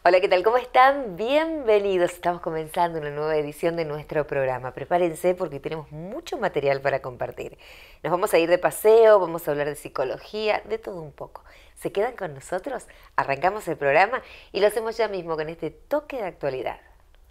Hola, ¿qué tal? ¿Cómo están? Bienvenidos. Estamos comenzando una nueva edición de nuestro programa. Prepárense porque tenemos mucho material para compartir. Nos vamos a ir de paseo, vamos a hablar de psicología, de todo un poco. ¿Se quedan con nosotros? Arrancamos el programa y lo hacemos ya mismo con este toque de actualidad.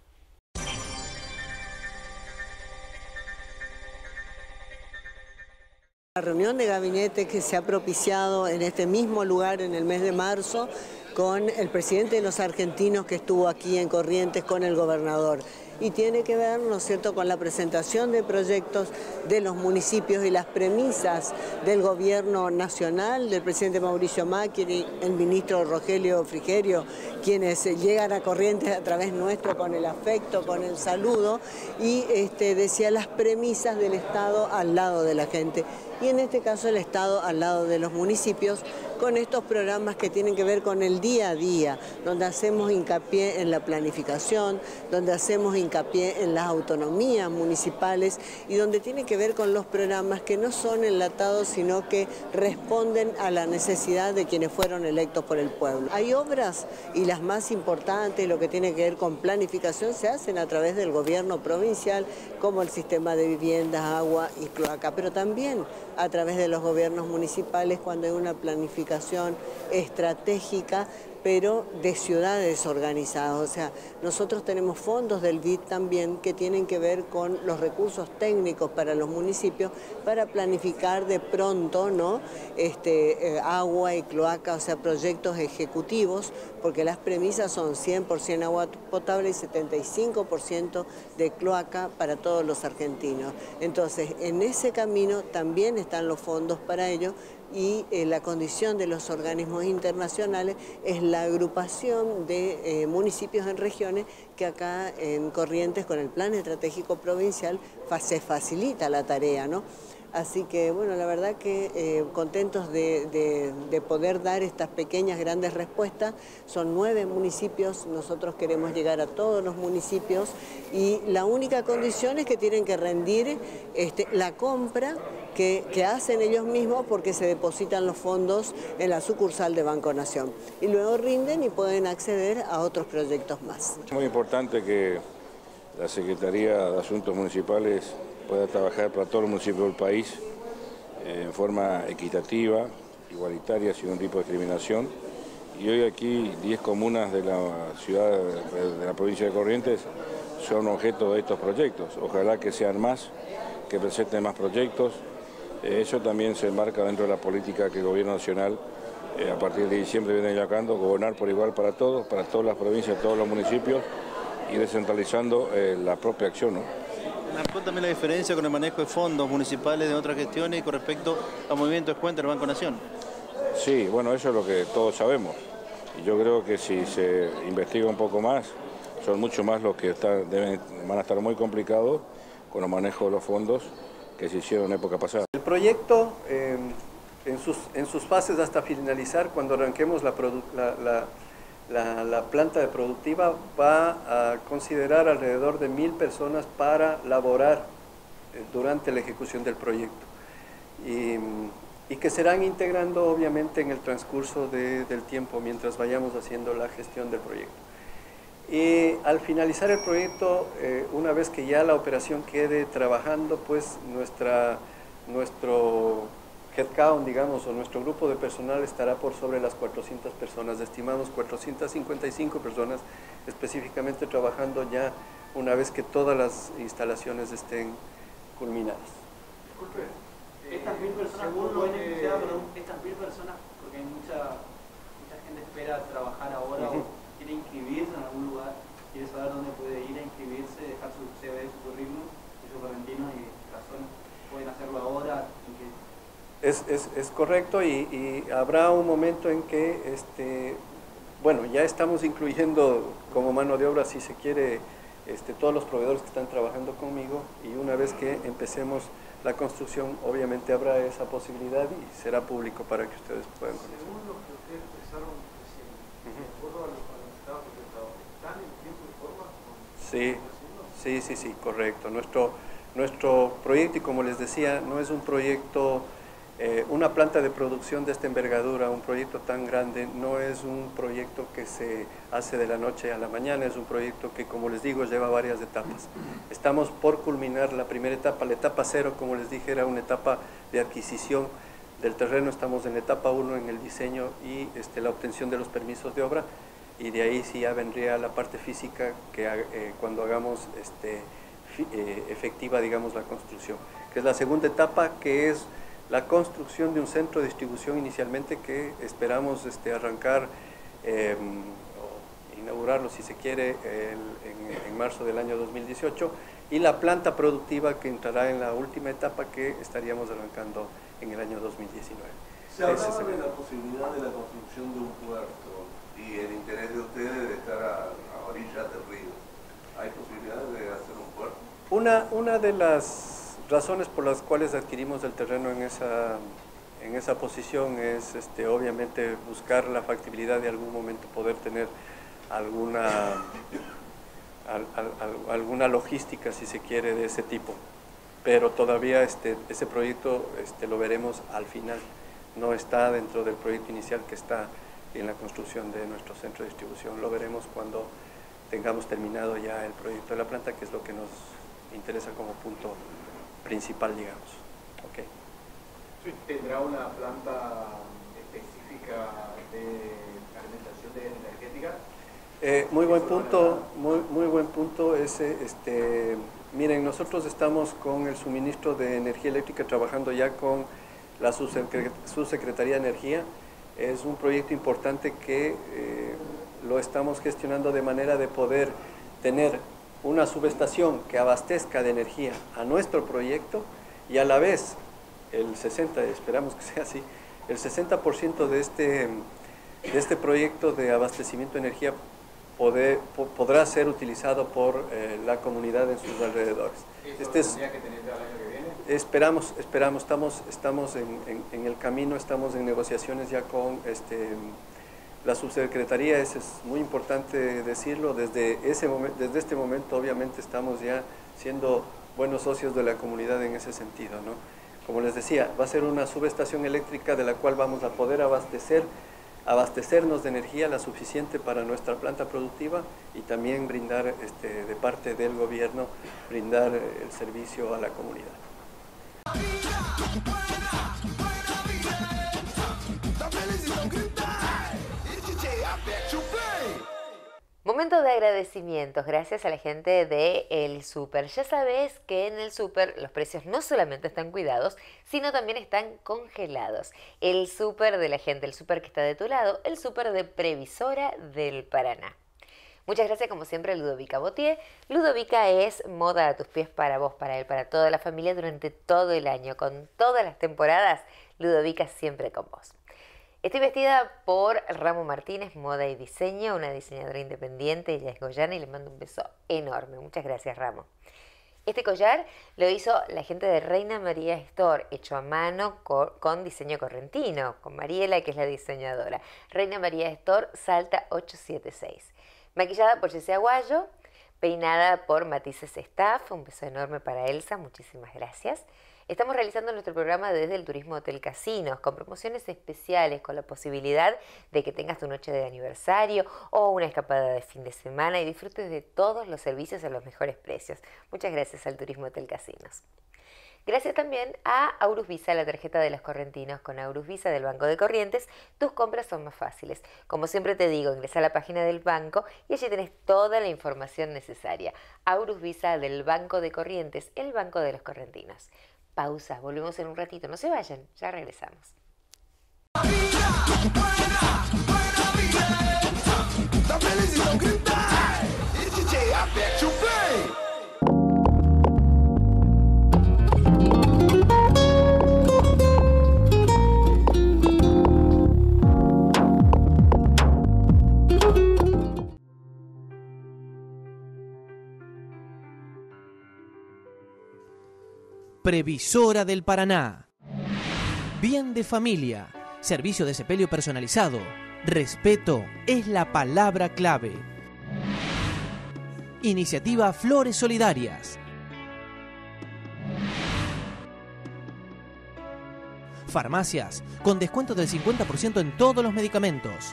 La reunión de gabinete que se ha propiciado en este mismo lugar en el mes de marzo con el presidente de los argentinos que estuvo aquí en Corrientes con el gobernador. Y tiene que ver, ¿no es cierto?, con la presentación de proyectos de los municipios y las premisas del gobierno nacional, del presidente Mauricio Macri, el ministro Rogelio Frigerio, quienes llegan a Corrientes a través nuestro con el afecto, con el saludo, y decía las premisas del Estado al lado de la gente. Y en este caso el Estado al lado de los municipios, con estos programas que tienen que ver con el día a día, donde hacemos hincapié en la planificación, donde hacemos hincapié en las autonomías municipales y donde tiene que ver con los programas que no son enlatados, sino que responden a la necesidad de quienes fueron electos por el pueblo. Hay obras y las más importantes, lo que tiene que ver con planificación, se hacen a través del gobierno provincial, como el sistema de viviendas, agua y cloaca, pero también a través de los gobiernos municipales cuando hay una planificación estratégica, pero de ciudades organizadas. O sea, nosotros tenemos fondos del BID también que tienen que ver con los recursos técnicos para los municipios para planificar de pronto, ¿no?, agua y cloaca, o sea, proyectos ejecutivos, porque las premisas son 100% agua potable y 75% de cloaca para todos los argentinos. Entonces, en ese camino también están los fondos para ello y la condición de los organismos internacionales es la agrupación de municipios en regiones que acá en Corrientes con el Plan Estratégico Provincial se facilita la tarea, ¿no? Así que, bueno, la verdad que contentos de poder dar estas pequeñas, grandes respuestas. Son 9 municipios, nosotros queremos llegar a todos los municipios y la única condición es que tienen que rendir la compra que hacen ellos mismos porque se depositan los fondos en la sucursal de Banco Nación. Y luego rinden y pueden acceder a otros proyectos más. Es muy importante que la Secretaría de Asuntos Municipales pueda trabajar para todos los municipios del país en forma equitativa, igualitaria, sin ningún tipo de discriminación. Y hoy aquí 10 comunas de la ciudad, de la provincia de Corrientes, son objeto de estos proyectos. Ojalá que sean más, que presenten más proyectos. Eso también se enmarca dentro de la política que el Gobierno Nacional a partir de diciembre viene llevando, gobernar por igual para todas las provincias, todos los municipios y descentralizando la propia acción, ¿no? ¿Marcó también la diferencia con el manejo de fondos municipales de otras gestiones y con respecto al movimiento de cuentas del Banco Nación? Sí, bueno, eso es lo que todos sabemos. Y yo creo que si se investiga un poco más, son mucho más los que van a estar muy complicados con el manejo de los fondos que se hicieron en época pasada. El proyecto, en sus fases hasta finalizar, cuando arranquemos la planta de productiva, va a considerar alrededor de 1000 personas para laborar durante la ejecución del proyecto y que serán integrando obviamente en el transcurso del tiempo mientras vayamos haciendo la gestión del proyecto. Y al finalizar el proyecto, una vez que ya la operación quede trabajando, pues nuestro headcount, digamos, o nuestro grupo de personal estará por sobre las 400 personas. Estimamos 455 personas específicamente trabajando ya una vez que todas las instalaciones estén culminadas. Disculpe, estas 1000 personas, ¿cómo lo beneficiadas? Estas 1000 personas, porque hay mucha gente espera trabajar ahora o quiere inscribirse en algún lugar, quiere saber dónde puede ir a inscribirse, dejar su CV, su currículum, su correntino y razones. ¿Pueden hacerlo ahora? Es correcto y habrá un momento en que, bueno, ya estamos incluyendo como mano de obra, si se quiere, todos los proveedores que están trabajando conmigo y una vez que empecemos la construcción, obviamente habrá esa posibilidad y será público para que ustedes puedan conocer. Según lo que ustedes expresaron recién, de acuerdo a lo que estaba presentado, ¿están en tiempo y forma? Sí, correcto. Nuestro proyecto, y como les decía, no es un proyecto Una planta de producción de esta envergadura, un proyecto tan grande, no es un proyecto que se hace de la noche a la mañana, es un proyecto que, como les digo, lleva varias etapas. Estamos por culminar la primera etapa, la etapa 0, como les dije, era una etapa de adquisición del terreno, estamos en la etapa 1 en el diseño y la obtención de los permisos de obra, y de ahí sí ya vendría la parte física que cuando hagamos efectiva, digamos, la construcción, que es la segunda etapa, que es la construcción de un centro de distribución inicialmente que esperamos arrancar o inaugurarlo, si se quiere, en marzo del año 2018, y la planta productiva que entrará en la última etapa que estaríamos arrancando en el año 2019. Se hablaba de la posibilidad de la construcción de un puerto y el interés de ustedes de estar a orillas del río. ¿Hay posibilidad de hacer un puerto? Una de las razones por las cuales adquirimos el terreno en esa posición es obviamente buscar la factibilidad de algún momento poder tener alguna logística, si se quiere, de ese tipo, pero todavía ese proyecto lo veremos al final, no está dentro del proyecto inicial que está en la construcción de nuestro centro de distribución, lo veremos cuando tengamos terminado ya el proyecto de la planta, que es lo que nos interesa como punto principal, digamos. Okay. Sí. ¿Tendrá una planta específica de alimentación energética? Muy buen punto, muy buen punto ese. Miren, nosotros estamos con el suministro de energía eléctrica trabajando ya con la Subsecretaría de Energía. Es un proyecto importante que lo estamos gestionando de manera de poder tener una subestación que abastezca de energía a nuestro proyecto y a la vez esperamos que sea así, el 60% de este proyecto de abastecimiento de energía podrá ser utilizado por la comunidad en sus alrededores. ¿Eso tendría que tener el año que viene? Esperamos, estamos en el camino, estamos en negociaciones ya con la subsecretaría, es muy importante decirlo, desde este momento obviamente estamos ya siendo buenos socios de la comunidad en ese sentido, ¿no? Como les decía, va a ser una subestación eléctrica de la cual vamos a poder abastecernos de energía la suficiente para nuestra planta productiva y también brindar, de parte del gobierno, brindar el servicio a la comunidad. Momento de agradecimientos, gracias a la gente de El Súper. Ya sabes que en El Súper los precios no solamente están cuidados, sino también están congelados. El Súper de la gente, el Súper que está de tu lado, el Súper de Previsora del Paraná. Muchas gracias como siempre a Ludovica Botier. Ludovica es moda a tus pies para vos, para él, para toda la familia durante todo el año, con todas las temporadas. Ludovica siempre con vos. Estoy vestida por Ramo Martínez, moda y diseño, una diseñadora independiente, ella es goyana y le mando un beso enorme. Muchas gracias, Ramo. Este collar lo hizo la gente de Reina María Store, hecho a mano con diseño correntino, con Mariela, que es la diseñadora. Reina María Store, Salta 876. Maquillada por Jessy Aguayo, peinada por Matices Staff, un beso enorme para Elsa, muchísimas gracias. Estamos realizando nuestro programa desde el Turismo Hotel Casinos, con promociones especiales, con la posibilidad de que tengas tu noche de aniversario o una escapada de fin de semana y disfrutes de todos los servicios a los mejores precios. Muchas gracias al Turismo Hotel Casinos. Gracias también a Aurus Visa, la tarjeta de los correntinos. Con Aurus Visa del Banco de Corrientes, tus compras son más fáciles. Como siempre te digo, ingresa a la página del banco y allí tenés toda la información necesaria. Aurus Visa del Banco de Corrientes, el Banco de los Correntinos. Pausa, volvemos en un ratito, no se vayan, ya regresamos. Previsora del Paraná. Bien de familia. Servicio de sepelio personalizado. Respeto es la palabra clave. Iniciativa Flores Solidarias. Farmacias, con descuento del 50% en todos los medicamentos.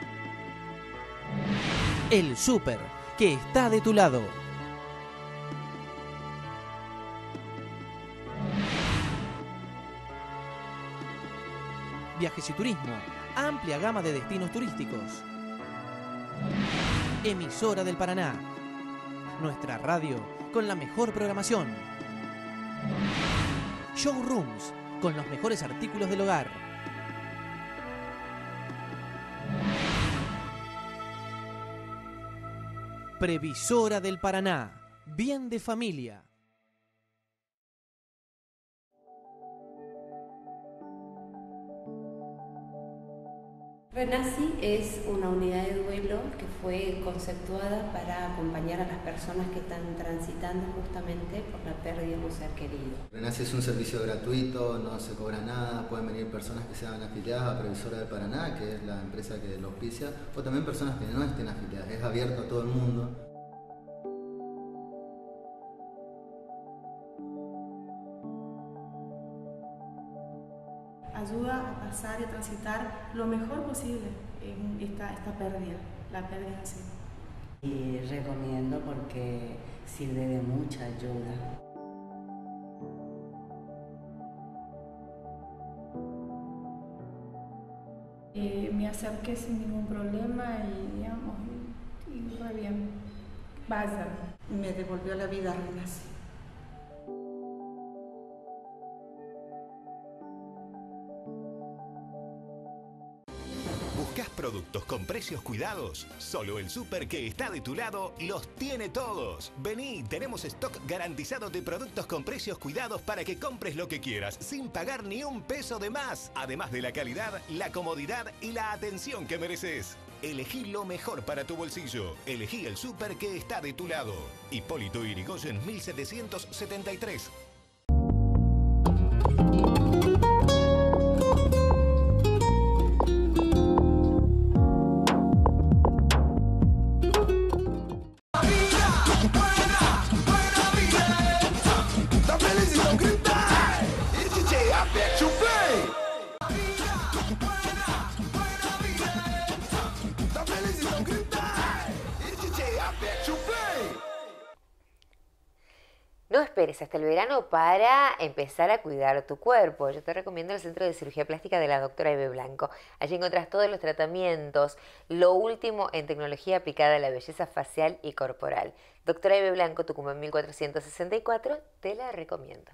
El Súper, que está de tu lado. Viajes y Turismo, amplia gama de destinos turísticos. Emisora del Paraná, nuestra radio con la mejor programación. Showrooms, con los mejores artículos del hogar. Previsora del Paraná, bien de familia. Renaci es una unidad de duelo que fue conceptuada para acompañar a las personas que están transitando justamente por la pérdida de un ser querido. Renaci es un servicio gratuito, no se cobra nada, pueden venir personas que sean afiliadas a Previsora del Paraná, que es la empresa que lo auspicia, o también personas que no estén afiliadas, es abierto a todo el mundo. Ayuda a pasar y a transitar lo mejor posible en esta pérdida, la pérdida en sí. Y recomiendo porque sirve de mucha ayuda. Me acerqué sin ningún problema y, digamos, y re bien. Vaya. Me devolvió la vida a Renaci. ¿Buscas productos con precios cuidados? Solo el Súper, que está de tu lado, los tiene todos. Vení, tenemos stock garantizado de productos con precios cuidados para que compres lo que quieras, sin pagar ni un peso de más. Además de la calidad, la comodidad y la atención que mereces. Elegí lo mejor para tu bolsillo. Elegí el Súper, que está de tu lado. Hipólito Yrigoyen 1773. No esperes hasta el verano para empezar a cuidar tu cuerpo. Yo te recomiendo el Centro de Cirugía Plástica de la doctora Eve Blanco. Allí encontrás todos los tratamientos, lo último en tecnología aplicada a la belleza facial y corporal. Doctora Eve Blanco, Tucumán 1464, te la recomiendo.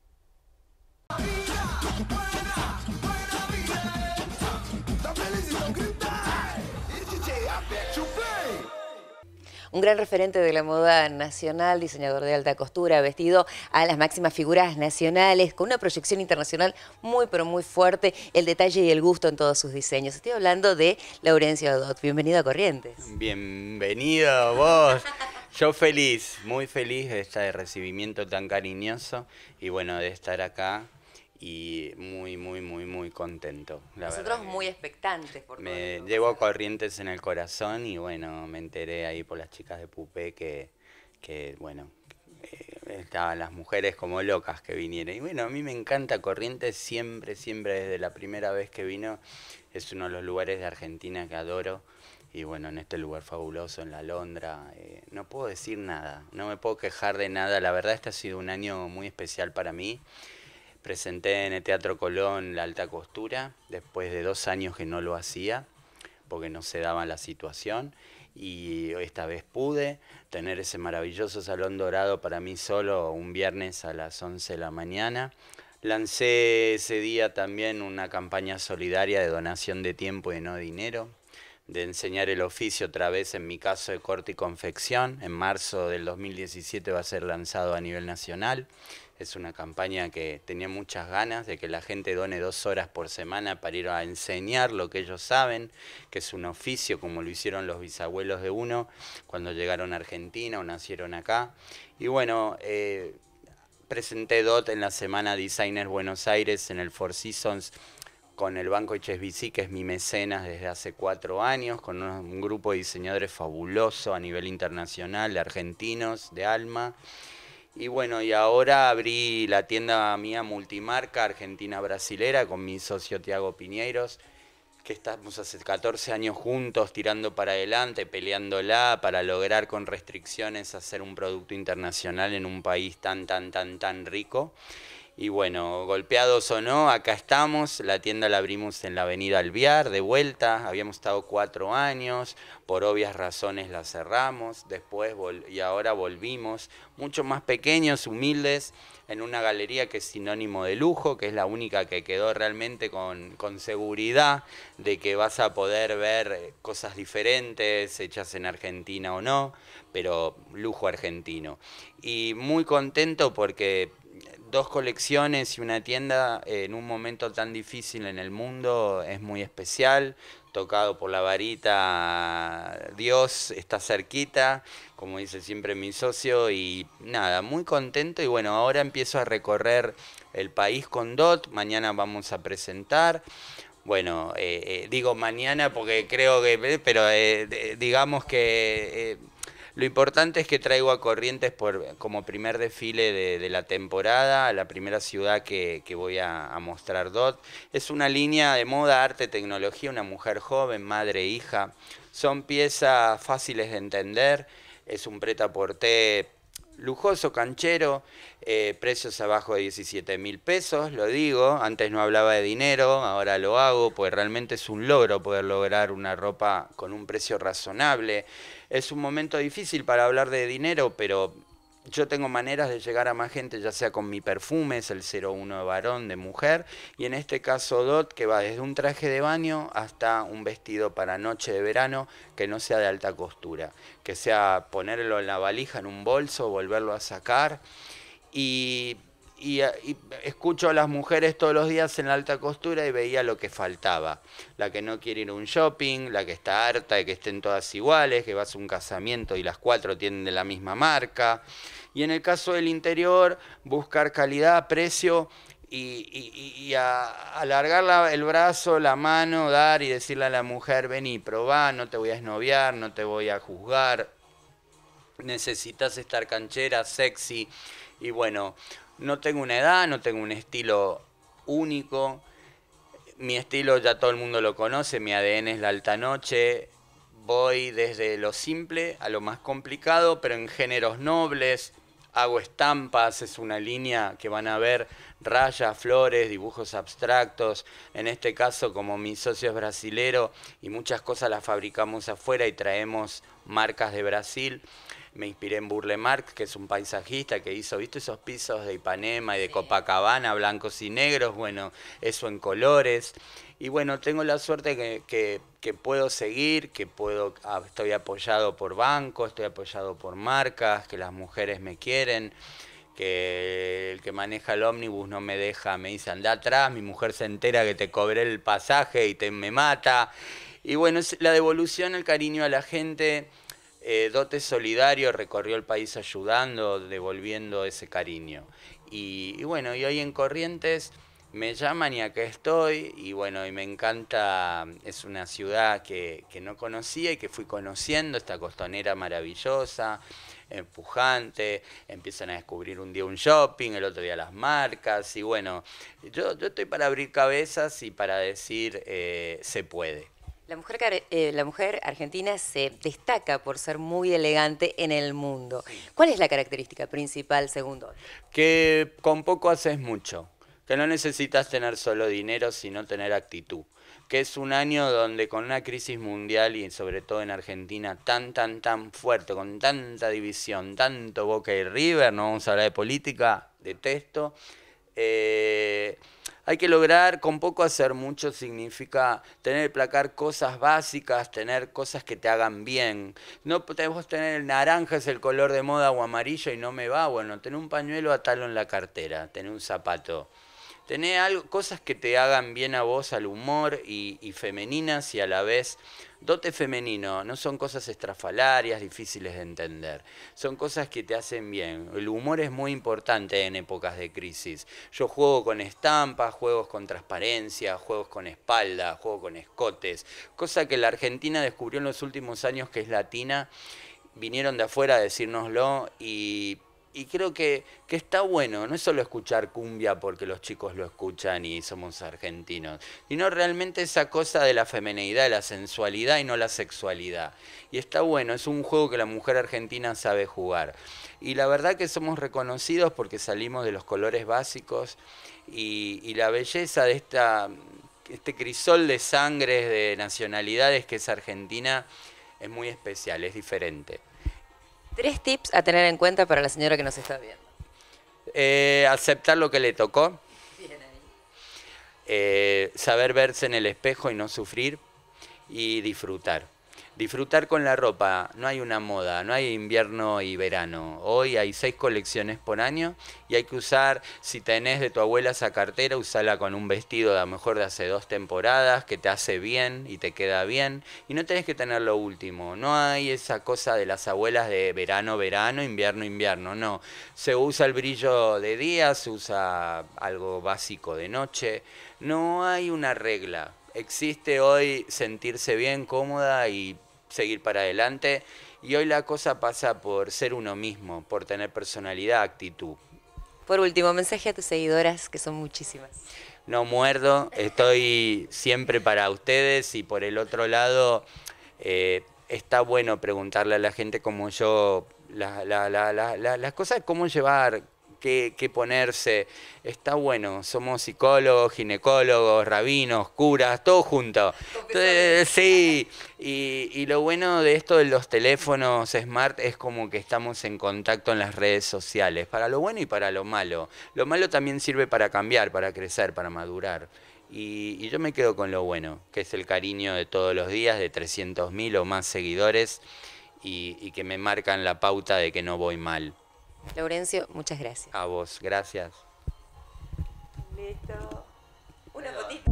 Un gran referente de la moda nacional, diseñador de alta costura, vestido a las máximas figuras nacionales, con una proyección internacional muy pero muy fuerte, el detalle y el gusto en todos sus diseños. Estoy hablando de Laurencio Dot. Bienvenido a Corrientes. Bienvenido vos. Yo feliz, muy feliz de este recibimiento tan cariñoso y bueno, de estar acá. Y muy contento. Nosotros muy expectantes. Me llevo a Corrientes en el corazón y bueno, me enteré ahí por las chicas de Pupé que bueno, estaban las mujeres como locas que vinieron. Y bueno, a mí me encanta Corrientes siempre, desde la primera vez que vino. Es uno de los lugares de Argentina que adoro. Y bueno, en este lugar fabuloso, en la Alondra, no puedo decir nada, no me puedo quejar de nada. La verdad, este ha sido un año muy especial para mí. Presenté en el Teatro Colón la alta costura, después de 2 años que no lo hacía, porque no se daba la situación, y esta vez pude tener ese maravilloso Salón Dorado para mí solo un viernes a las 11 de la mañana. Lancé ese día también una campaña solidaria de donación de tiempo y no dinero, de enseñar el oficio otra vez, en mi caso de corte y confección. En marzo del 2017 va a ser lanzado a nivel nacional. Es una campaña que tenía muchas ganas de que la gente done 2 horas por semana para ir a enseñar lo que ellos saben, que es un oficio como lo hicieron los bisabuelos de uno cuando llegaron a Argentina o nacieron acá. Y bueno, presenté DOT en la Semana Designer Buenos Aires en el Four Seasons con el Banco HSBC, que es mi mecenas desde hace 4 años, con un grupo de diseñadores fabuloso a nivel internacional, de argentinos, de alma. Y bueno, y ahora abrí la tienda mía multimarca Argentina Brasilera con mi socio Tiago Piñeiros, que estamos hace 14 años juntos tirando para adelante, peleándola para lograr con restricciones hacer un producto internacional en un país tan rico. Y bueno, golpeados o no, acá estamos. La tienda la abrimos en la avenida Alvear, de vuelta. Habíamos estado 4 años, por obvias razones la cerramos. Después y ahora volvimos, mucho más pequeños, humildes, en una galería que es sinónimo de lujo, que es la única que quedó realmente con seguridad de que vas a poder ver cosas diferentes, hechas en Argentina o no, pero lujo argentino. Y muy contento porque 2 colecciones y una tienda en un momento tan difícil en el mundo es muy especial, tocado por la varita, Dios está cerquita, como dice siempre mi socio, y nada, muy contento. Y bueno, ahora empiezo a recorrer el país con DOT, mañana vamos a presentar. Bueno, digo mañana porque creo que, pero digamos que lo importante es que traigo a Corrientes como primer desfile de la temporada, la primera ciudad que voy a mostrar DOT. Es una línea de moda, arte, tecnología, una mujer joven, madre, hija. Son piezas fáciles de entender, es un prêt-à-porter lujoso, canchero, precios abajo de 17.000 pesos, lo digo, antes no hablaba de dinero, ahora lo hago, pues realmente es un logro poder lograr una ropa con un precio razonable. Es un momento difícil para hablar de dinero, pero yo tengo maneras de llegar a más gente, ya sea con mi perfume, es el 01 de varón, de mujer, y en este caso DOT, que va desde un traje de baño hasta un vestido para noche de verano, que no sea de alta costura, que sea ponerlo en la valija, en un bolso, volverlo a sacar, y escucho a las mujeres todos los días en la alta costura y veía lo que faltaba. La que no quiere ir a un shopping, la que está harta de que estén todas iguales, que vas a un casamiento y las 4 tienen de la misma marca. Y en el caso del interior, buscar calidad, precio y alargar el brazo, la mano, dar y decirle a la mujer, vení, probá, no te voy a esnoviar, no te voy a juzgar. Necesitas estar canchera, sexy y bueno, no tengo una edad, no tengo un estilo único. Mi estilo ya todo el mundo lo conoce, mi ADN es la alta noche. Voy desde lo simple a lo más complicado, pero en géneros nobles. Hago estampas, es una línea que van a ver rayas, flores, dibujos abstractos. En este caso, como mi socio es brasilero y muchas cosas las fabricamos afuera y traemos marcas de Brasil. Me inspiré en Burle Marx, que es un paisajista que hizo, ¿viste esos pisos de Ipanema y de Copacabana, blancos y negros? Bueno, eso en colores. Y bueno, tengo la suerte que puedo seguir, estoy apoyado por bancos, estoy apoyado por marcas, que las mujeres me quieren, que el que maneja el ómnibus no me deja, me dice, anda atrás, mi mujer se entera que te cobré el pasaje y me mata. Y bueno, es la devolución, el cariño a la gente. Dote Solidario recorrió el país ayudando, devolviendo ese cariño. Y bueno, y hoy en Corrientes me llaman y acá estoy, y bueno, y me encanta, es una ciudad que no conocía y que fui conociendo, esta costanera maravillosa, empujante, empiezan a descubrir un día un shopping, el otro día las marcas, y bueno, yo estoy para abrir cabezas y para decir, se puede. La mujer argentina se destaca por ser muy elegante en el mundo. ¿Cuál es la característica principal según DOT? Que con poco haces mucho, que no necesitas tener solo dinero, sino tener actitud. Que es un año donde con una crisis mundial y sobre todo en Argentina tan fuerte, con tanta división, tanto Boca y River, no vamos a hablar de política, detesto. Hay que lograr, con poco hacer mucho significa tener placar cosas básicas, tener cosas que te hagan bien. No podemos tener el naranja es el color de moda o amarillo y no me va, bueno, tener un pañuelo, atalo en la cartera, tener un zapato. Tener cosas que te hagan bien a vos, al humor y femeninas y a la vez dote femenino. No son cosas estrafalarias, difíciles de entender. Son cosas que te hacen bien. El humor es muy importante en épocas de crisis. Yo juego con estampas, juegos con transparencia, juegos con espalda, juego con escotes. Cosa que la Argentina descubrió en los últimos años que es latina. Vinieron de afuera a decírnoslo y Y creo que está bueno, no es solo escuchar cumbia porque los chicos lo escuchan y somos argentinos, sino realmente esa cosa de la femineidad, de la sensualidad y no la sexualidad. Y está bueno, es un juego que la mujer argentina sabe jugar. Y la verdad que somos reconocidos porque salimos de los colores básicos y la belleza de este crisol de sangres, de nacionalidades que es Argentina, es muy especial, es diferente. 3 tips a tener en cuenta para la señora que nos está viendo. Aceptar lo que le tocó. Bien ahí. Saber verse en el espejo y no sufrir. Y disfrutar. Disfrutar con la ropa. No hay una moda, no hay invierno y verano. Hoy hay 6 colecciones por año y hay que usar, si tenés de tu abuela esa cartera, usala con un vestido a lo mejor de hace 2 temporadas que te hace bien y te queda bien. Y no tenés que tener lo último. No hay esa cosa de las abuelas de verano, verano, invierno, invierno. No. Se usa el brillo de día, se usa algo básico de noche. No hay una regla. Existe hoy sentirse bien, cómoda y seguir para adelante. Y hoy la cosa pasa por ser uno mismo, por tener personalidad, actitud. Por último, mensaje a tus seguidoras, que son muchísimas. No muerdo, estoy siempre para ustedes y por el otro lado está bueno preguntarle a la gente como yo las cosas, cómo llevar, qué ponerse. Está bueno, somos psicólogos, ginecólogos, rabinos, curas, todo junto. Entonces, sí, y lo bueno de esto de los teléfonos smart es como que estamos en contacto en las redes sociales, para lo bueno y para lo malo. Lo malo también sirve para cambiar, para crecer, para madurar. Y yo me quedo con lo bueno, que es el cariño de todos los días, de 300.000 o más seguidores, y que me marcan la pauta de que no voy mal. Laurencio, muchas gracias. A vos, gracias. Listo. Una fotito.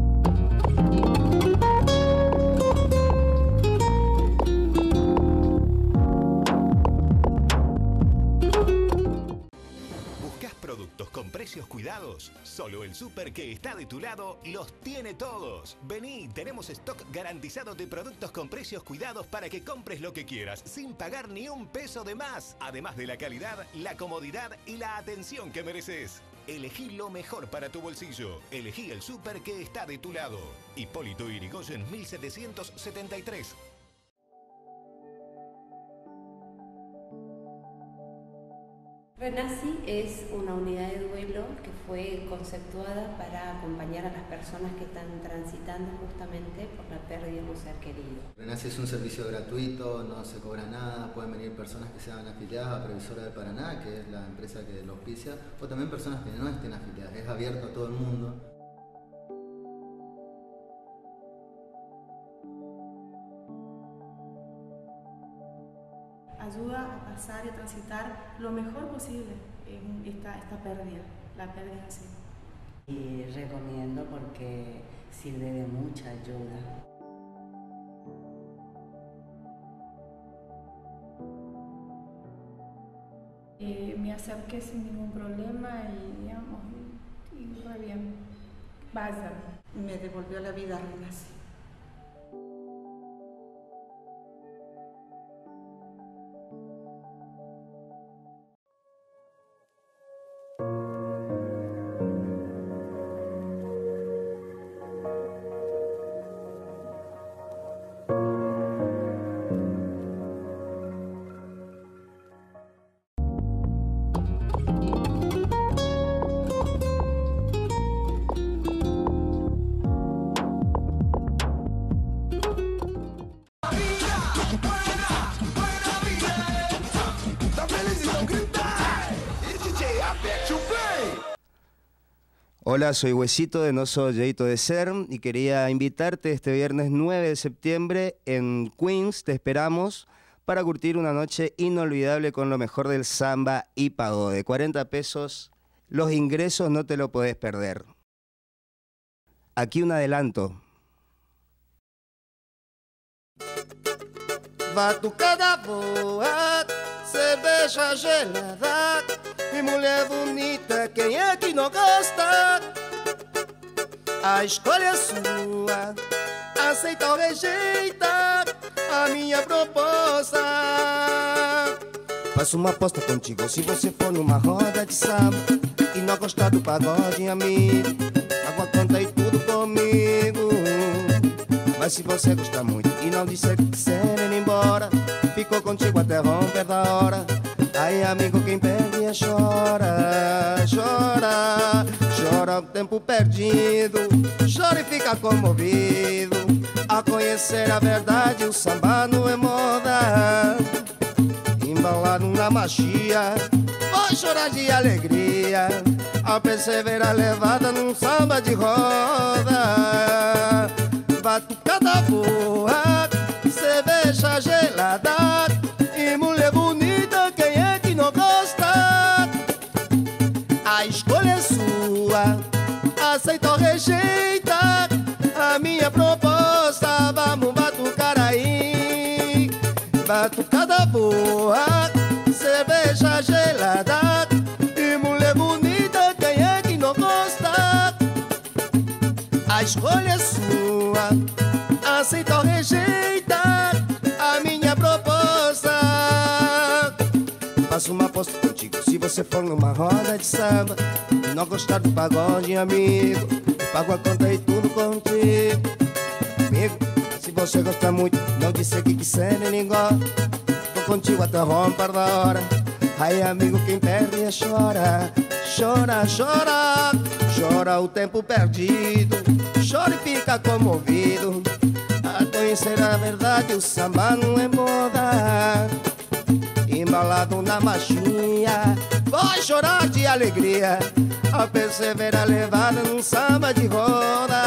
¿Buscás productos con precios cuidados? Solo el súper que está de tu lado los tiene todos. Vení, tenemos stock garantizado de productos con precios cuidados para que compres lo que quieras, sin pagar ni un peso de más. Además de la calidad, la comodidad y la atención que mereces. Elegí lo mejor para tu bolsillo. Elegí el súper que está de tu lado. Hipólito Yrigoyen 1773. Renací es una unidad de duelo que fue conceptuada para acompañar a las personas que están transitando justamente por la pérdida de un ser querido. Renací es un servicio gratuito, no se cobra nada, pueden venir personas que sean afiliadas a Previsora del Paraná, que es la empresa que lo auspicia, o también personas que no estén afiliadas, es abierto a todo el mundo. Ayuda a pasar y a transitar lo mejor posible esta pérdida, la pérdida en sí. Y recomiendo porque sirve de mucha ayuda. Me acerqué sin ningún problema y, digamos, y re bien. Vayan. Me devolvió la vida, Renací. Hola, soy Huesito de No Soy Yeito de Ser y quería invitarte este viernes 9 de septiembre en Queens. Te esperamos para curtir una noche inolvidable con lo mejor del samba y pagode. 40 pesos, los ingresos no te lo podés perder. Aquí un adelanto. Batucada boa, cerveja gelada e mulher bonita, quem é que não gosta? A escolha é sua, aceita ou rejeita a minha proposta. Faço uma aposta contigo, se você for numa roda de samba e não gostar do pagode, amigo, pago a conta e tudo comigo. Mas se você gostar muito e não disser que quiser ir embora, ficou contigo até romper da hora. Aí amigo, quem perde é chora, chora, chora o tempo perdido, chora e fica comovido. A conhecer a verdade, o samba não é moda. Embalado na machia, vou chorar de alegria ao perceber a levada num samba de roda. Batucada boa, cerveja gelada e mulher bonita, quem é que não gosta? A escolha é sua, aceita ou rejeita a minha proposta. Vamos batucar aí. Batucada boa, cerveja gelada e mulher bonita, quem é que não gosta? A escolha é sua, aceita ou rejeita a minha proposta. Faço uma aposta contigo, se você for numa roda de samba e não gostar do pagode, amigo, pago a conta e tudo contigo. Amigo, se você gostar muito, não disser que quiser nem igual, tô contigo até romper da hora. Aí amigo, quem perde é chora, chora, chora, chora o tempo perdido, chora e fica comovido. A conhecer a verdade, o samba não é moda. Embalado na machinha, vou chorar de alegria ao perceber a levada num samba de roda.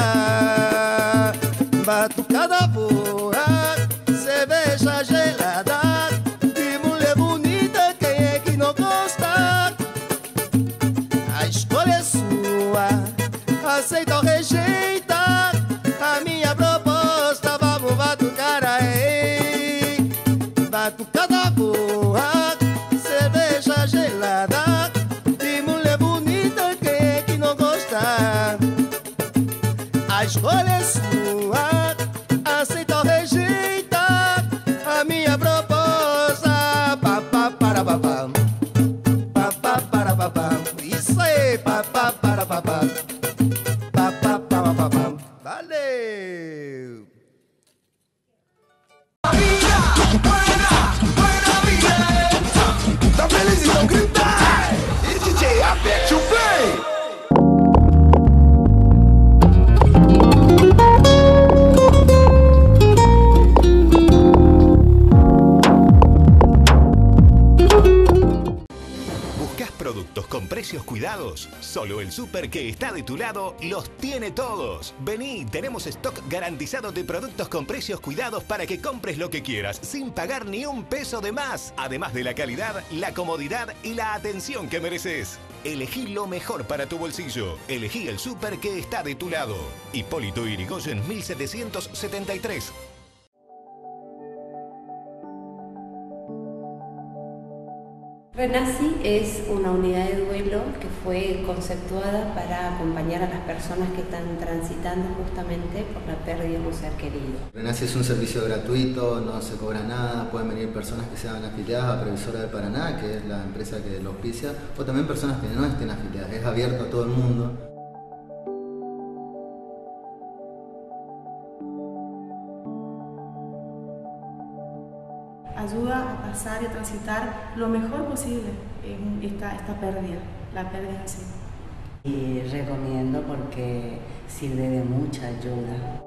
Batucada boa, cerveja gelada e mulher bonita, quem é que não gosta? A escolha é sua, aceita ou rejeita a minha proposta. Vamos batucar aí. Batucada boa, cerveja gelada e mulher bonita, quem é que não gosta? A escolha é sua, aceita ou rejeita a minha proposta. Pa pa para pa pa, pa pa para pa pa. Isso aí, pa pa para pa pa, pa pa para pa pa. Valeu. Tá feliz, então grita! E DJ, aperte o play! ¿Buscas productos con precios cuidados? Solo el súper que está de tu lado los tiene todos. Vení, tenemos stock garantizado de productos con precios cuidados para que compres lo que quieras, sin pagar ni un peso de más. Además de la calidad, la comodidad y la atención que mereces. Elegí lo mejor para tu bolsillo. Elegí el súper que está de tu lado. Hipólito Yrigoyen 1773. Renací es una unidad de duelo que fue conceptuada para acompañar a las personas que están transitando justamente por la pérdida de un ser querido. Renací es un servicio gratuito, no se cobra nada, pueden venir personas que sean afiliadas a Previsora del Paraná, que es la empresa que lo auspicia, o también personas que no estén afiliadas, es abierto a todo el mundo. Ayuda a pasar y a transitar lo mejor posible esta pérdida, la pérdida en sí. Y recomiendo porque sirve de mucha ayuda.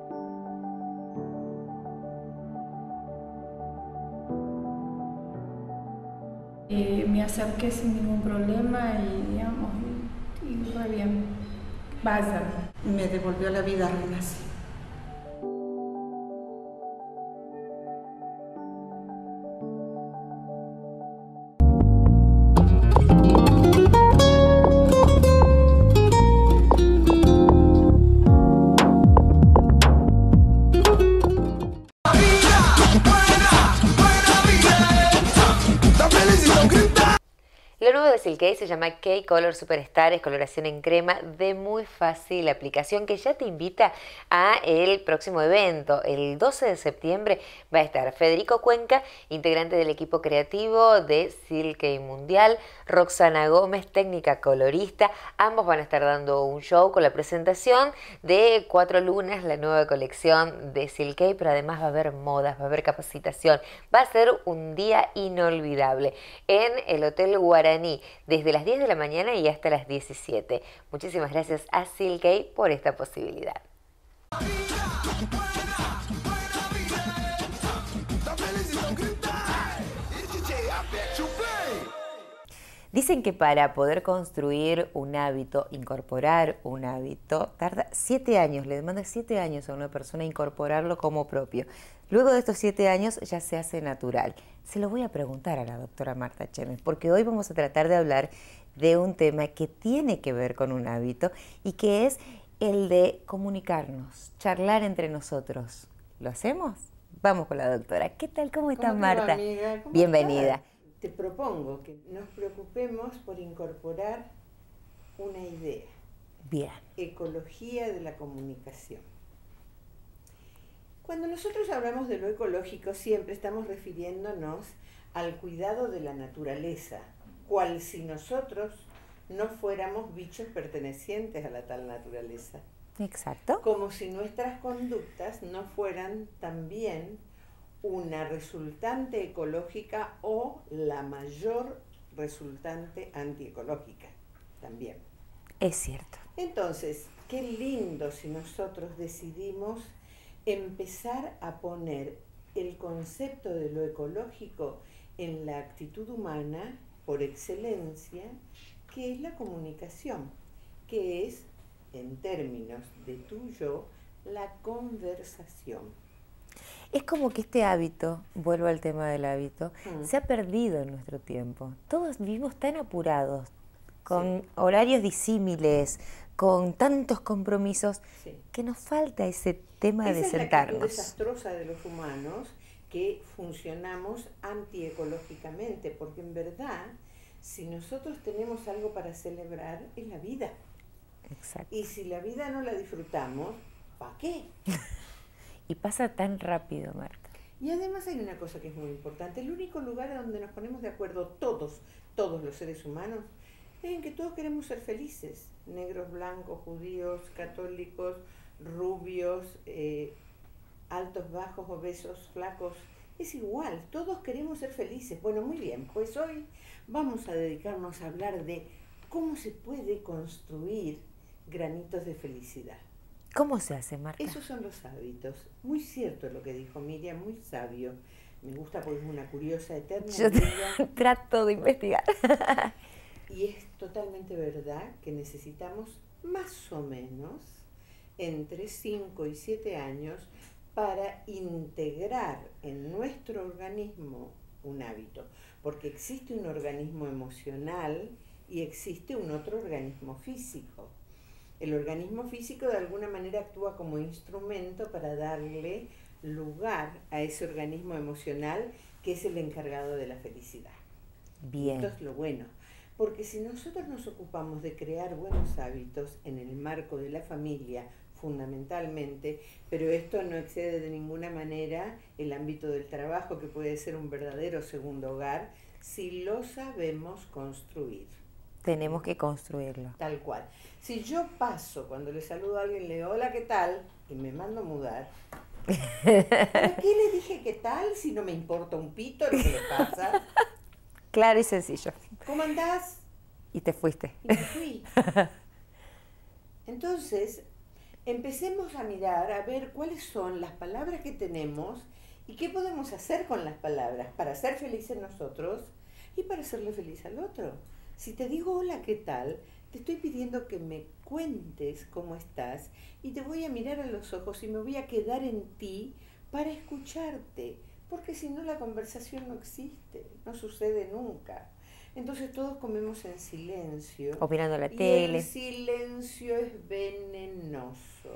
Me acerqué sin ningún problema y, digamos, y re bien. Vaya, me devolvió la vida, Renací. Silk K, se llama K-Color Superstar, es coloración en crema de muy fácil aplicación que ya te invita a el próximo evento. El 12 de septiembre va a estar Federico Cuenca, integrante del equipo creativo de Silk K Mundial, Roxana Gómez, técnica colorista. Ambos van a estar dando un show con la presentación de 4 lunas, la nueva colección de Silk K, pero además va a haber modas, va a haber capacitación. Va a ser un día inolvidable en el Hotel Guaraní, desde las 10 de la mañana y hasta las 17. Muchísimas gracias a Silk K por esta posibilidad. Dicen que para poder construir un hábito, incorporar un hábito, tarda 7 años, le demanda 7 años a una persona incorporarlo como propio. Luego de estos 7 años ya se hace natural. Se lo voy a preguntar a la doctora Marta Chemes, porque hoy vamos a tratar de hablar de un tema que tiene que ver con un hábito y que es el de comunicarnos, charlar entre nosotros. ¿Lo hacemos? Vamos con la doctora. ¿Qué tal? ¿Cómo estás, Marta? Bienvenida. Te propongo que nos preocupemos por incorporar una idea. Bien. Ecología de la comunicación. Cuando nosotros hablamos de lo ecológico, siempre estamos refiriéndonos al cuidado de la naturaleza, cual si nosotros no fuéramos bichos pertenecientes a la tal naturaleza. Exacto. Como si nuestras conductas no fueran también una resultante ecológica o la mayor resultante antiecológica también. Es cierto. Entonces, qué lindo si nosotros decidimos empezar a poner el concepto de lo ecológico en la actitud humana por excelencia, que es la comunicación, que es, en términos de tú y yo, la conversación. Es como que este hábito, vuelvo al tema del hábito, se ha perdido en nuestro tiempo. Todos vivimos tan apurados, con horarios disímiles, con tantos compromisos, que nos falta ese tema de sentarnos. Esa es la actitud desastrosa de los humanos, que funcionamos antiecológicamente, porque en verdad, si nosotros tenemos algo para celebrar, es la vida. Exacto. Y si la vida no la disfrutamos, ¿para qué? Y pasa tan rápido, Marta. Y además hay una cosa que es muy importante. El único lugar donde nos ponemos de acuerdo todos los seres humanos, es en que todos queremos ser felices. Negros, blancos, judíos, católicos, rubios, altos, bajos, obesos, flacos. Es igual, todos queremos ser felices. Bueno, muy bien, pues hoy vamos a dedicarnos a hablar de cómo se puede construir granitos de felicidad. ¿Cómo se hace, Marta? Esos son los hábitos. Muy cierto lo que dijo Miriam, muy sabio. Me gusta porque es una curiosa eterna. Yo trato de investigar. Y es totalmente verdad que necesitamos más o menos entre 5 y 7 años para integrar en nuestro organismo un hábito. Porque existe un organismo emocional y existe un otro organismo físico. El organismo físico de alguna manera actúa como instrumento para darle lugar a ese organismo emocional que es el encargado de la felicidad. Bien. Esto es lo bueno, porque si nosotros nos ocupamos de crear buenos hábitos en el marco de la familia, fundamentalmente, pero esto no excede de ninguna manera el ámbito del trabajo, que puede ser un verdadero segundo hogar, si lo sabemos construir. Tenemos que construirlo. Tal cual. Si yo paso, cuando le saludo a alguien, le digo, hola, ¿qué tal? Y me mando a mudar. ¿Para qué le dije qué tal si no me importa un pito lo que le pasa? Claro y sencillo. ¿Cómo andás? Y te fuiste. Y me fui. Entonces, empecemos a mirar, a ver cuáles son las palabras que tenemos y qué podemos hacer con las palabras para ser felices nosotros y para hacerle feliz al otro. Si te digo hola, ¿qué tal?, te estoy pidiendo que me cuentes cómo estás y te voy a mirar a los ojos y me voy a quedar en ti para escucharte, porque si no la conversación no existe, no sucede nunca. Entonces todos comemos en silencio. O mirando la y tele. El silencio es venenoso.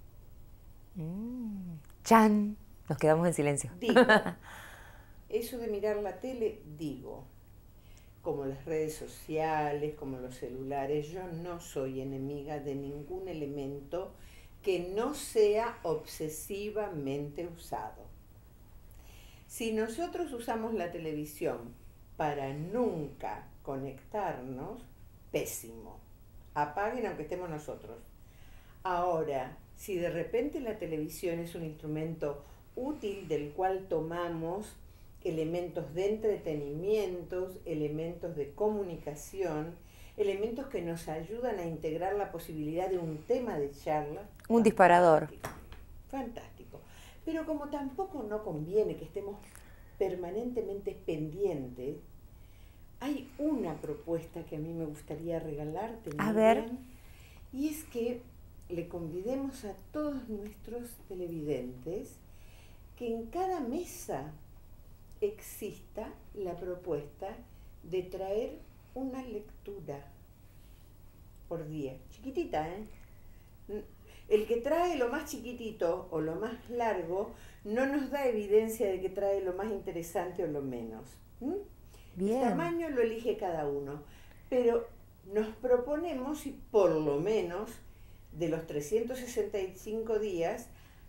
Chan, nos quedamos en silencio. Digo, eso de mirar la tele, digo, como las redes sociales, como los celulares. Yo no soy enemiga de ningún elemento que no sea obsesivamente usado. Si nosotros usamos la televisión para nunca conectarnos, pésimo. Apaguen aunque estemos nosotros. Ahora, si de repente la televisión es un instrumento útil del cual tomamos elementos de entretenimiento, elementos de comunicación, elementos que nos ayudan a integrar la posibilidad de un tema de charla. Un disparador. Fantástico. Pero como tampoco no conviene que estemos permanentemente pendientes, hay una propuesta que a mí me gustaría regalarte. A ver. Y es que le convidemos a todos nuestros televidentes que en cada mesa exista la propuesta de traer una lectura por día. Chiquitita, ¿eh? El que trae lo más chiquitito o lo más largo no nos da evidencia de que trae lo más interesante o lo menos. Bien. El tamaño lo elige cada uno, pero nos proponemos, y por lo menos de los 365 días,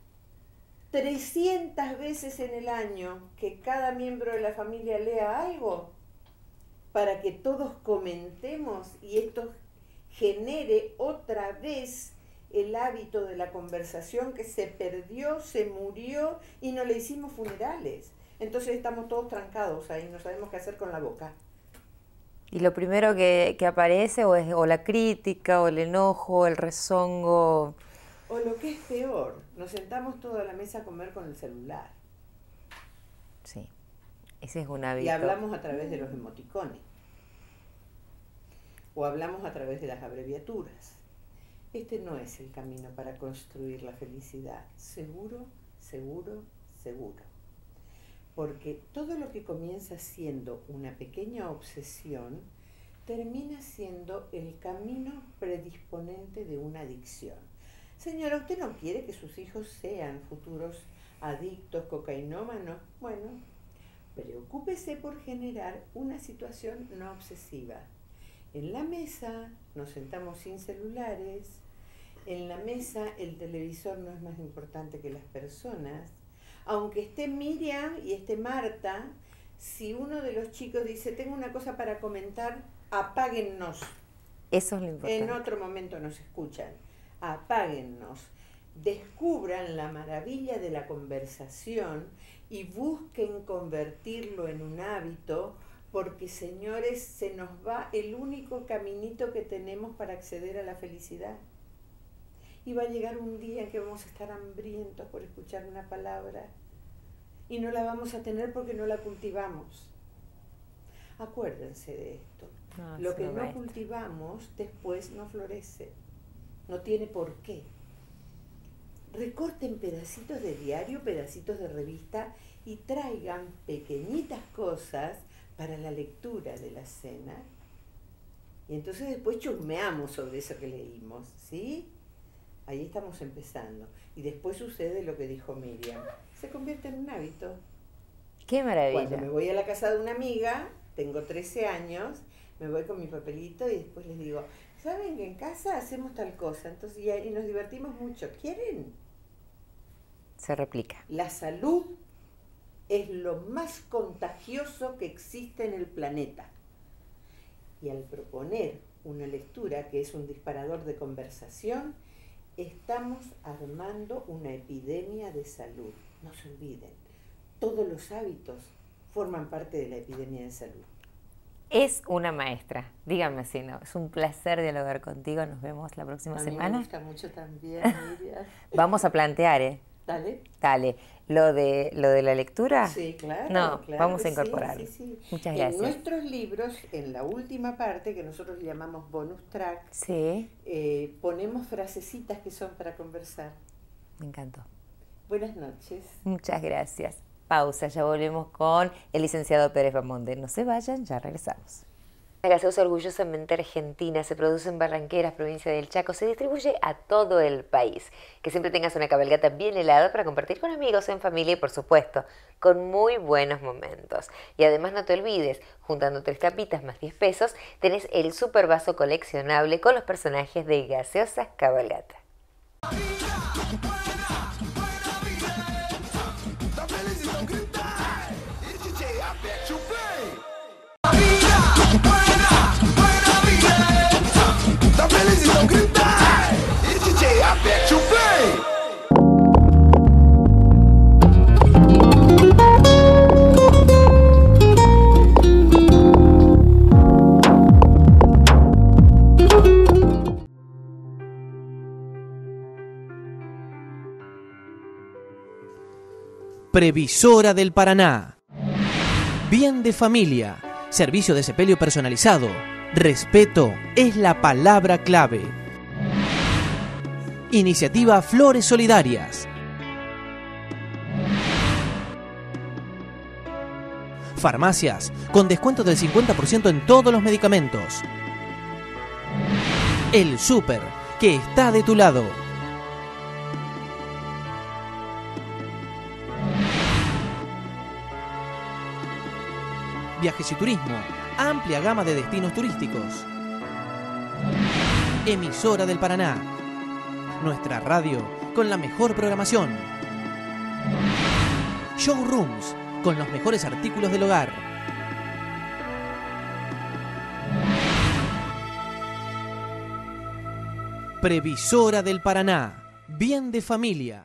300 veces en el año que cada miembro de la familia lea algo, para que todos comentemos y esto genere otra vez el hábito de la conversación que se perdió, se murió y no le hicimos funerales. Entonces estamos todos trancados ahí, no sabemos qué hacer con la boca. Y lo primero que aparece o la crítica, o el enojo, el rezongo. O lo que es peor, nos sentamos todos a la mesa a comer con el celular. Sí, ese es un hábito. Y hablamos a través de los emoticones. O hablamos a través de las abreviaturas. Este no es el camino para construir la felicidad. Seguro, seguro, seguro. Porque todo lo que comienza siendo una pequeña obsesión termina siendo el camino predisponente de una adicción. Señora, ¿usted no quiere que sus hijos sean futuros adictos, cocainómanos? Bueno, preocúpese por generar una situación no obsesiva. En la mesa nos sentamos sin celulares, en la mesa el televisor no es más importante que las personas. Aunque esté Miriam y esté Marta, si uno de los chicos dice, tengo una cosa para comentar, apáguennos. Eso es lo importante. En otro momento nos escuchan. Apáguennos. Descubran la maravilla de la conversación y busquen convertirlo en un hábito, porque, señores, se nos va el único caminito que tenemos para acceder a la felicidad. Y va a llegar un día en que vamos a estar hambrientos por escuchar una palabra y no la vamos a tener porque no la cultivamos. Acuérdense de esto. Lo que no cultivamos después no florece. No tiene por qué. Recorten pedacitos de diario, pedacitos de revista y traigan pequeñitas cosas para la lectura de la cena. Y entonces después chusmeamos sobre eso que leímos, ¿sí? Ahí estamos empezando. Y después sucede lo que dijo Miriam. Se convierte en un hábito. ¡Qué maravilla! Cuando me voy a la casa de una amiga, tengo 13 años, me voy con mi papelito y después les digo, ¿saben que en casa hacemos tal cosa? Entonces, y nos divertimos mucho. ¿Quieren? Se replica. La salud es lo más contagioso que existe en el planeta. Y al proponer una lectura que es un disparador de conversación, estamos armando una epidemia de salud. No se olviden, todos los hábitos forman parte de la epidemia de salud. Es una maestra, dígame si no. Es un placer dialogar contigo. Nos vemos la próxima semana. Me gusta mucho también, Miriam. Vamos a plantear, ¿eh? Dale. Dale. ¿Lo de la lectura? Sí, claro. No, claro, vamos a incorporarlo. Sí. Muchas gracias. En nuestros libros, en la última parte, que nosotros le llamamos bonus track, sí. Ponemos frasecitas que son para conversar. Me encantó. Buenas noches. Muchas gracias. Pausa, ya volvemos con el licenciado Pérez Bamonde. No se vayan, ya regresamos. La gaseosa orgullosamente argentina se produce en Barranqueras, provincia del Chaco, se distribuye a todo el país. Que siempre tengas una cabalgata bien helada para compartir con amigos, en familia y por supuesto, con muy buenos momentos. Y además no te olvides, juntando 3 tapitas más 10 pesos, tenés el super vaso coleccionable con los personajes de Gaseosas Cabalgata. Previsora del Paraná. Bien de familia. Servicio de sepelio personalizado. Respeto es la palabra clave. Iniciativa Flores Solidarias. Farmacias con descuento del 50% en todos los medicamentos. El súper que está de tu lado. Viajes y turismo, amplia gama de destinos turísticos. Emisora del Paraná, nuestra radio con la mejor programación. Showrooms con los mejores artículos del hogar. Previsora del Paraná, bien de familia.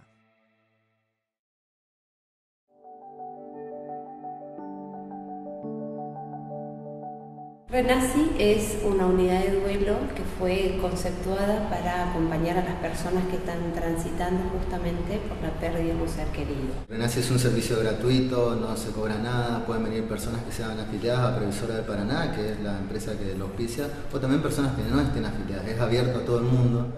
RENACI es una unidad de duelo que fue conceptuada para acompañar a las personas que están transitando justamente por la pérdida de un ser querido. RENACI es un servicio gratuito, no se cobra nada, pueden venir personas que sean afiliadas a Previsora del Paraná, que es la empresa que lo auspicia, o también personas que no estén afiliadas, es abierto a todo el mundo.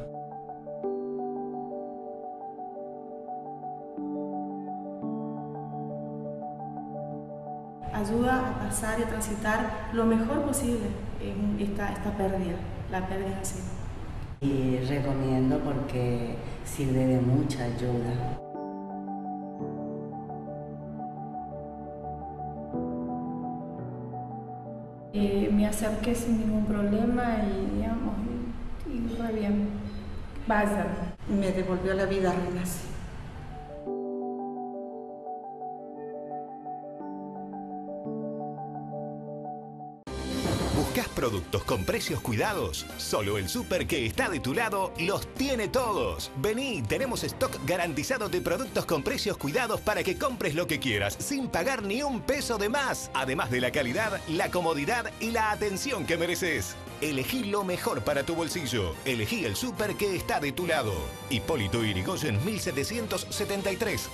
Ayuda a pasar y a transitar lo mejor posible esta pérdida, la pérdida en sí. Y recomiendo porque sirve de mucha ayuda. Me acerqué sin ningún problema y re bien. Vayan. Me devolvió la vida RENACI. ¿Buscas productos con precios cuidados? Solo el súper que está de tu lado los tiene todos. Vení, tenemos stock garantizado de productos con precios cuidados para que compres lo que quieras, sin pagar ni un peso de más. Además de la calidad, la comodidad y la atención que mereces. Elegí lo mejor para tu bolsillo. Elegí el súper que está de tu lado. Hipólito Yrigoyen 1773.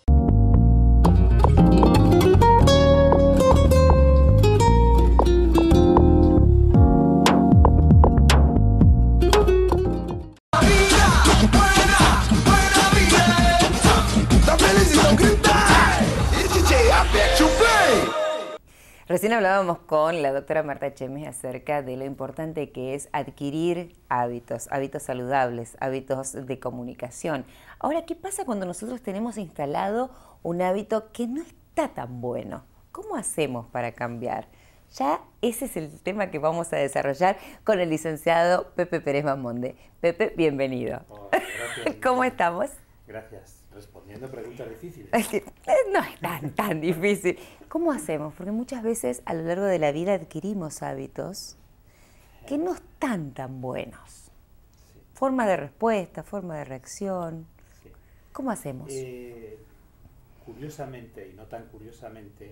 Recién hablábamos con la doctora Marta Chemes acerca de lo importante que es adquirir hábitos saludables, hábitos de comunicación. Ahora, ¿qué pasa cuando nosotros tenemos instalado un hábito que no está tan bueno? ¿Cómo hacemos para cambiar? Ya ese es el tema que vamos a desarrollar con el licenciado Pepe Pérez Mamonde. Pepe, bienvenido. Oh, gracias. ¿Cómo estamos? Gracias. Respondiendo preguntas difíciles. No es tan difícil. ¿Cómo hacemos? Porque muchas veces a lo largo de la vida adquirimos hábitos que no están tan buenos. Sí. Forma de respuesta, forma de reacción. Sí. ¿Cómo hacemos? Curiosamente y no tan curiosamente,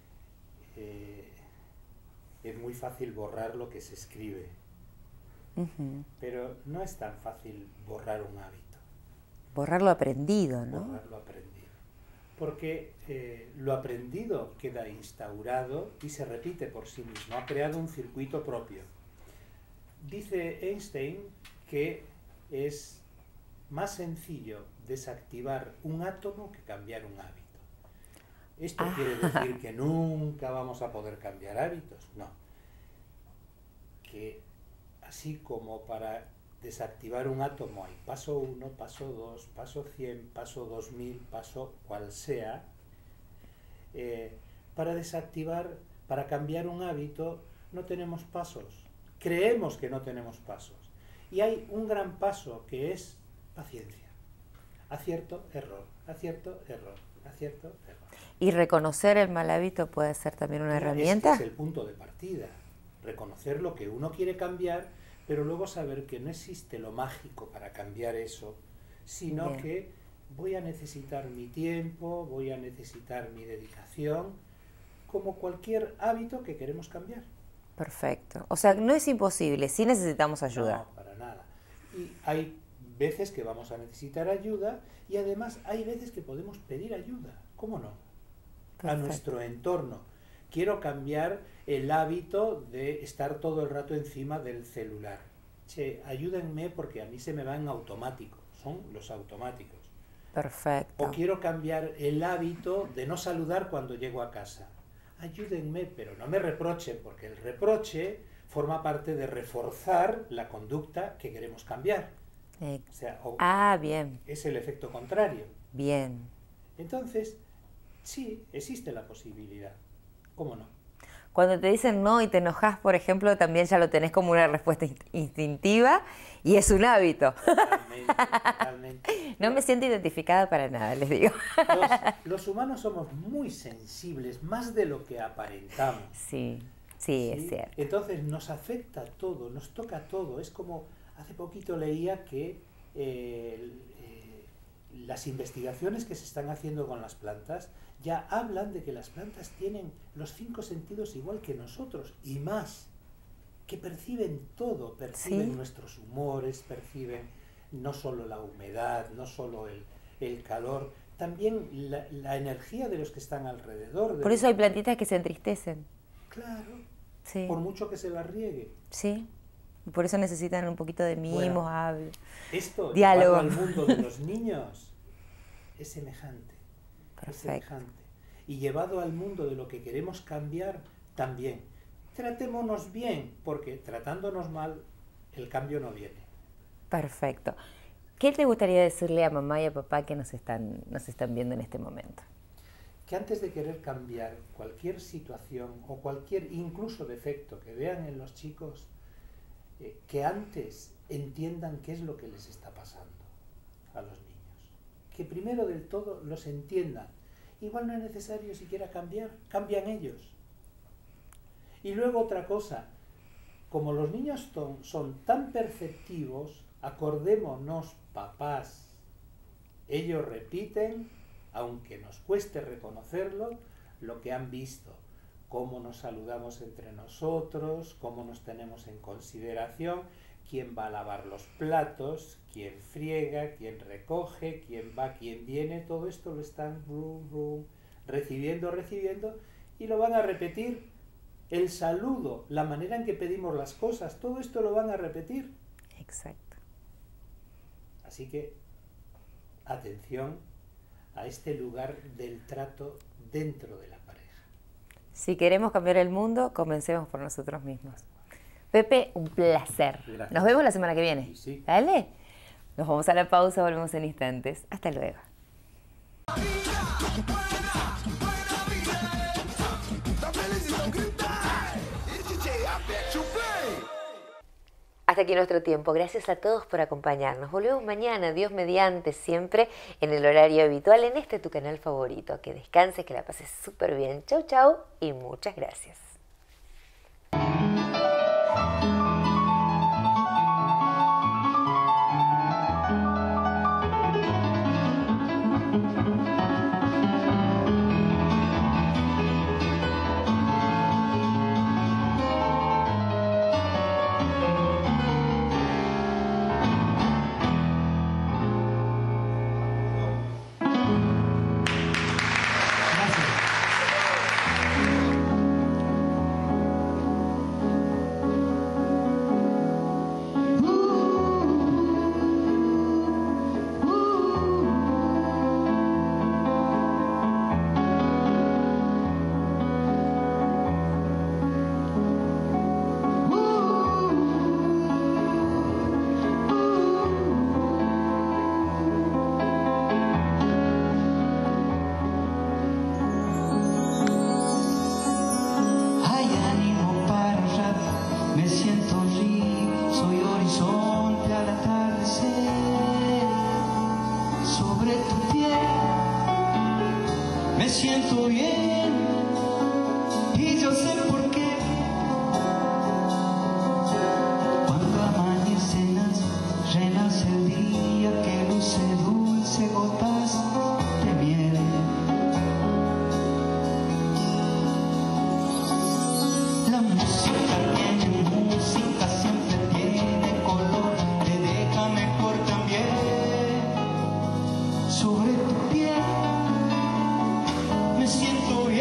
es muy fácil borrar lo que se escribe. Pero no es tan fácil borrar un hábito. Borrar lo aprendido, ¿no? Borrar lo aprendido. Porque lo aprendido queda instaurado y se repite por sí mismo. Ha creado un circuito propio. Dice Einstein que es más sencillo desactivar un átomo que cambiar un hábito. ¿Esto quiere decir que nunca vamos a poder cambiar hábitos? No. que así como para desactivar un átomo hay paso 1, paso 2, paso 100, paso 2000, paso cual sea, para desactivar, para cambiar un hábito no tenemos pasos, creemos que no tenemos pasos. Y hay un gran paso que es paciencia. Acierto, error, acierto, error, acierto, error. ¿Y reconocer el mal hábito puede ser también una herramienta? Es el punto de partida. Reconocer lo que uno quiere cambiar, pero luego saber que no existe lo mágico para cambiar eso, sino Bien. que voy a necesitar mi tiempo, voy a necesitar mi dedicación, como cualquier hábito que queremos cambiar. Perfecto. O sea, no es imposible, sí necesitamos ayuda. No, para nada. Y hay veces que vamos a necesitar ayuda y además hay veces que podemos pedir ayuda. ¿Cómo no? Perfecto. A nuestro entorno. Quiero cambiar el hábito de estar todo el rato encima del celular. Che, ayúdenme porque a mí se me va en automático. Son los automáticos. Perfecto. O quiero cambiar el hábito de no saludar cuando llego a casa. Ayúdenme, pero no me reprochen, porque el reproche forma parte de reforzar la conducta que queremos cambiar. O sea, bien. Es el efecto contrario. Bien. Entonces, sí, existe la posibilidad. ¿Cómo no? Cuando te dicen no y te enojas, por ejemplo, también ya lo tenés como una respuesta instintiva y es un hábito. Totalmente, totalmente. No me siento identificada para nada, les digo. Los humanos somos muy sensibles, más de lo que aparentamos. Sí, sí, es cierto. Entonces nos afecta todo, nos toca todo. Es como, hace poquito leía que las investigaciones que se están haciendo con las plantas ya hablan de que las plantas tienen los 5 sentidos igual que nosotros y más, que perciben todo, perciben nuestros humores, perciben no solo la humedad, no solo el calor, también la energía de los que están alrededor. Por eso hay plantitas que se entristecen. Claro, sí. Por mucho que se las riegue. Sí, por eso necesitan un poquito de mimos, esto, diálogo. Al mundo de los niños, es semejante. Perfecto. Es semejante. Y llevado al mundo de lo que queremos cambiar, también. Tratémonos bien, porque tratándonos mal, el cambio no viene. Perfecto. ¿Qué te gustaría decirle a mamá y a papá que nos están viendo en este momento? Que antes de querer cambiar cualquier situación o cualquier incluso defecto que vean en los chicos, que antes entiendan qué es lo que les está pasando a los niños. Que primero del todo los entiendan. Igual no es necesario siquiera cambiar, cambian ellos. Y luego otra cosa, como los niños son tan perceptivos, acordémonos, papás, ellos repiten, aunque nos cueste reconocerlo, lo que han visto, cómo nos saludamos entre nosotros, cómo nos tenemos en consideración, quién va a lavar los platos, quién friega, quién recoge, quién va, quién viene, todo esto lo están recibiendo y lo van a repetir. El saludo, la manera en que pedimos las cosas, todo esto lo van a repetir. Exacto. Así que, atención a este lugar del trato dentro de la pareja. Si queremos cambiar el mundo, comencemos por nosotros mismos. Pepe, un placer. Gracias. Nos vemos la semana que viene. Sí. ¿Dale? Nos vamos a la pausa, volvemos en instantes. Hasta luego. Hasta aquí nuestro tiempo. Gracias a todos por acompañarnos. Volvemos mañana, Dios mediante, siempre en el horario habitual, en tu canal favorito. Que descanses, que la pases súper bien. Chau, chau y muchas gracias. siento bien y yo sé por qué. Cuando amanecen las renace el día que luce dulce gotas de miel. La música tiene música, siempre tiene color, te deja mejor también sobre tu piel. Me siento bien.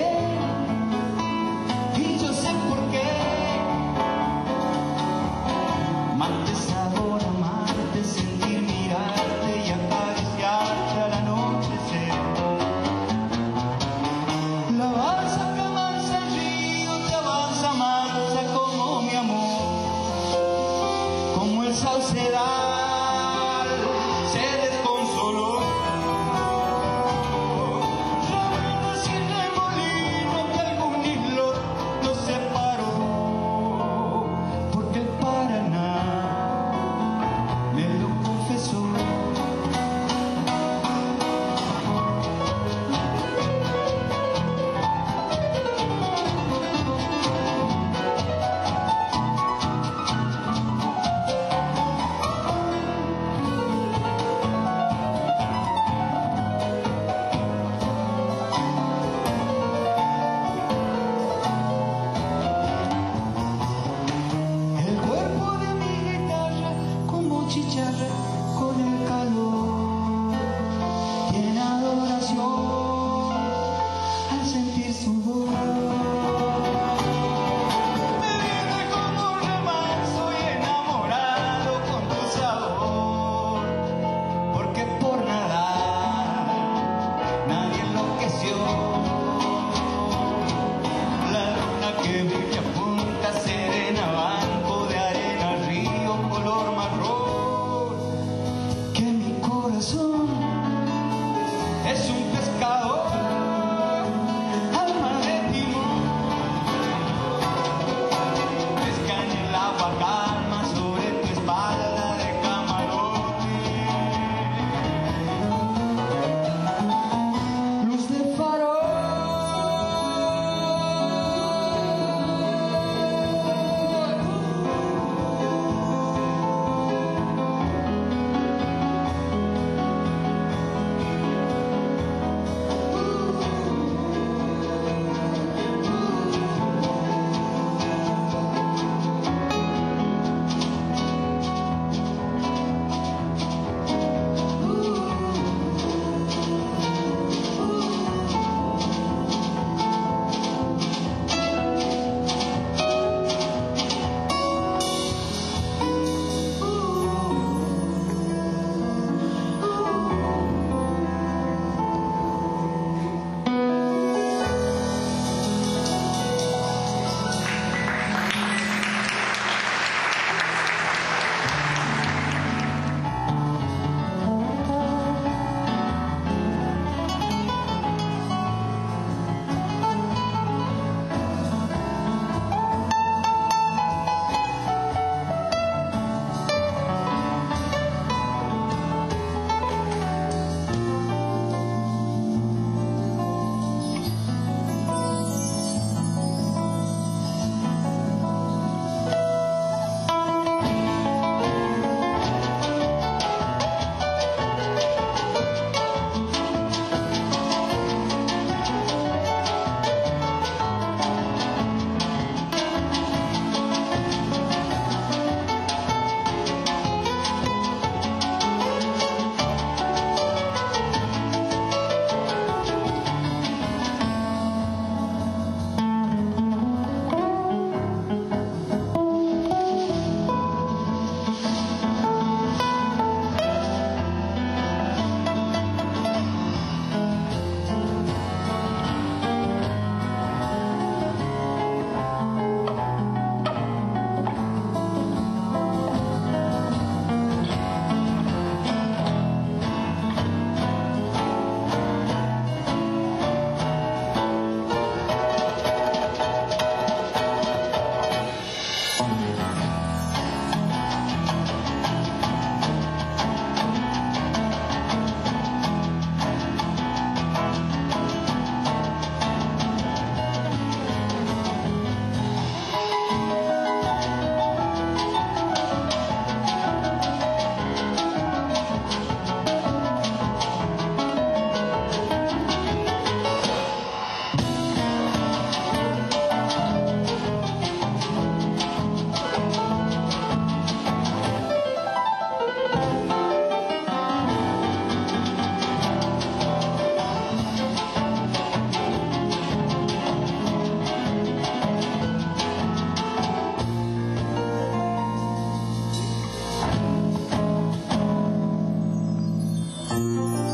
Thank